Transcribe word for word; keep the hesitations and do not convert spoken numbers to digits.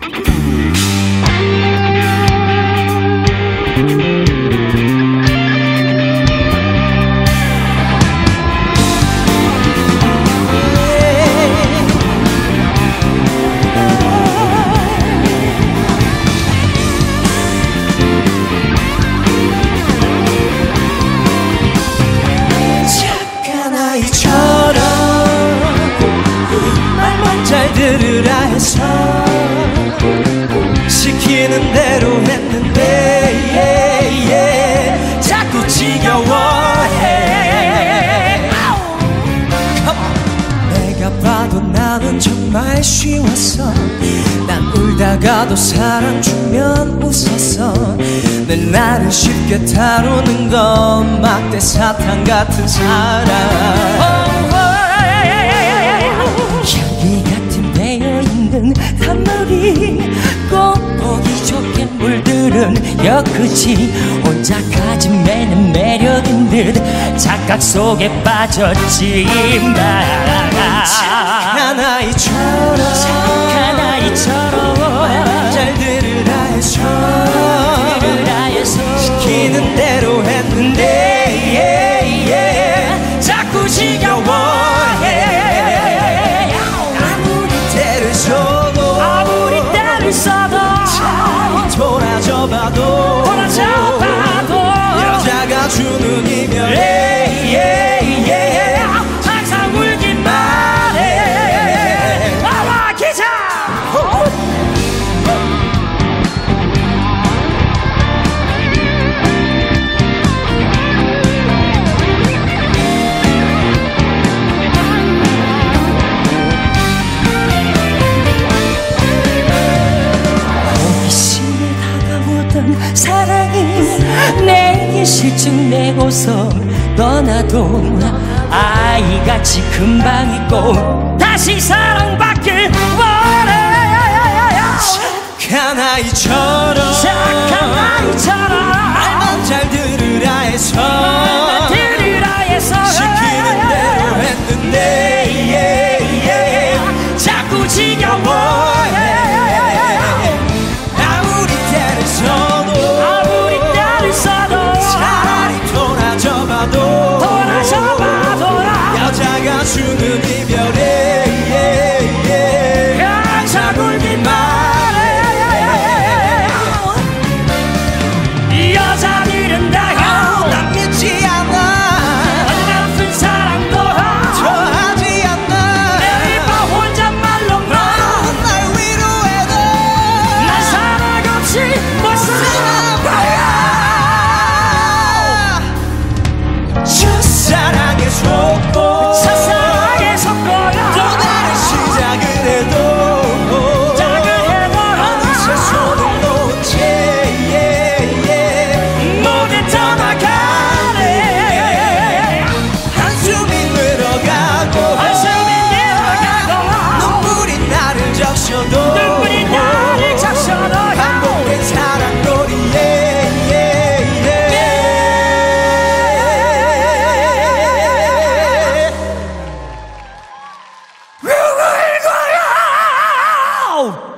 들으라 해서 시키는 대로 했는데 yeah, yeah. 자꾸 지겨워해. 내가 봐도 나는 정말 쉬웠어. 난 울다가도 사랑 주면 웃었어. 늘 나를 쉽게 다루는 건 막대 사탕 같은 사람. 단물이 꼭 보기 좋게 물들은 여끝이 혼자 가진 매는 매력인 듯 착각 속에 빠졌지만 착한 아이처럼 착한 아이처럼 잘 들으라 해서 들으라 해서 시키는 대로 했는데 yeah, yeah. 자꾸 지겨워해. 돌아져봐도 돌아져봐도 여자가 주는 이별에 yeah, yeah. 항상 울기만 해. 와와 기자. 사랑이 내게 실증 내고서 떠나도 아이같이 금방 잊고 다시 사랑받길 원해. 착한 아이처럼 착한 아이처럼 말만 잘 들으라 해서 말만 들으라 해서 시키는 대로 했는데 yeah, yeah. 자꾸 지겨워해. 여자가 주는 이별에 yeah, yeah. 항상 울기만 해. 여자들은 다 난 믿지 않아. 아픈 사랑도 좋아하지 않아. 매일 밤 혼잣말로 날 위로해도 난 사랑 없이 못 살아. 첫사랑에 속고 첫사랑에 속고요. 또 다른 시작을 해도 작은 해도 어느새 손을 놓지 yeah, yeah. 모두 떠나가네. 한숨이 늘어가고 한숨이 늘어가고 눈물이 나를 적셔도 눈물이 나를 적셔도 반복된 사랑놀이에 yeah, yeah.